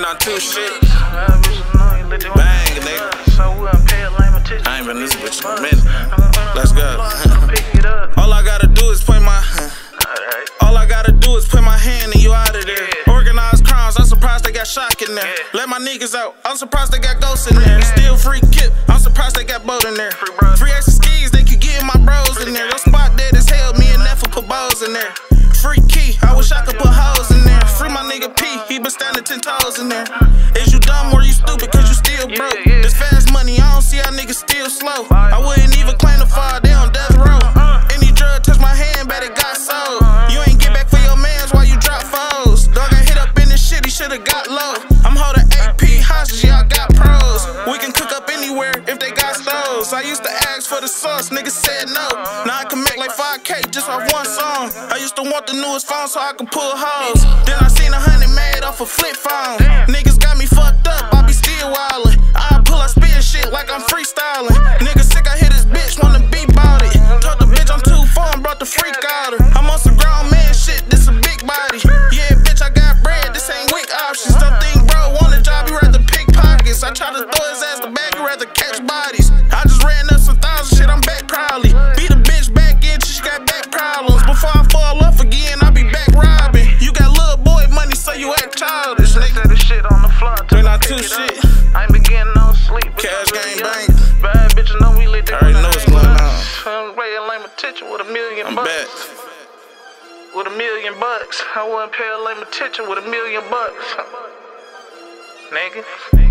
not too shit. Bang, nigga. I ain't been this bitch in a minute. Let's go. All I gotta do is put my hand and you out of there. Organized crimes, I'm surprised they got shock in there. Let my niggas out, I'm surprised they got ghosts in there. Still free kip, I'm surprised they got boat in there. Free extra skis, they could get my bros in there. Your spot dead as hell, me and Neff put bows in there. Free key, I wish I could put hoes in there. Free my nigga P, he been standing 10 toes in there. Is you dumb or you stupid cause you still broke? This fast money, I don't see how niggas still slow. I wouldn't even claim to fall down death row. Any drug touch my hand, bet it got sold. You ain't get back for your mans while you drop foes. Dog got hit up in this shit, he should've got low. I'm holding AP hostage, yeah, I got pros. We can cook up anywhere if they got stoves. I used to ask for the sauce, niggas said no. Now I can make like 5K just off one song. I used to want the newest phone so I could pull hoes. Then I seen 100 made off a flip phone. Niggas got me fucked up, I be still wildin'. I pull up spin shit like I'm freestyling. Niggas sick, I hit this bitch, wanna be bout it. Told the bitch I'm too far and brought the freak out her. I'm on some grown man shit, this a big body. Yeah, bitch, I got bread, this ain't weak options. Don't think bro want a job, he rather pick pockets. I try to throw his ass the bag, he rather catch bodies. I just ran up some thousand shit, I'm back proudly. Beat a bitch back in till she got back problems. Before I fall off again, I be back robbing. You got little boy money, so you act childish. Nigga, this shit on the floor. They not too shit. I ain't been getting no sleep. Cash game bang. Bad bitches know we lit. I already know what's going on. I'm ready to lay my attention with $1 million. I'm back. With $1 million. I wouldn't pay a lame attention with $1 million. Nigga.